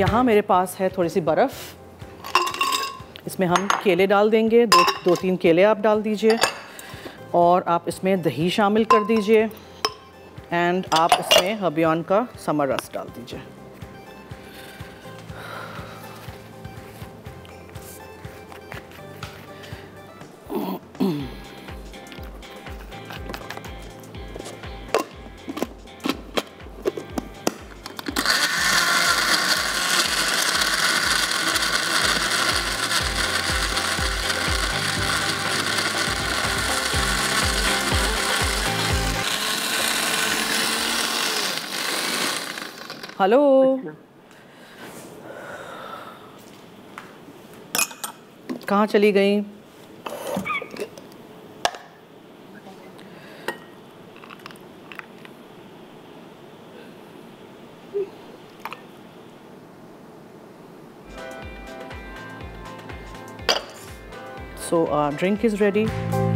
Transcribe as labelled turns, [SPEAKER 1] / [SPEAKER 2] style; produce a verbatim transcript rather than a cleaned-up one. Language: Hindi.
[SPEAKER 1] यहाँ मेरे पास है थोड़ी सी बर्फ़, इसमें हम केले डाल देंगे, दो दो तीन केले आप डाल दीजिए, और आप इसमें दही शामिल कर दीजिए, एंड आप इसमें हबियॉन का समर रस डाल दीजिए। हेलो, कहाँ चली गई? So our drink is ready.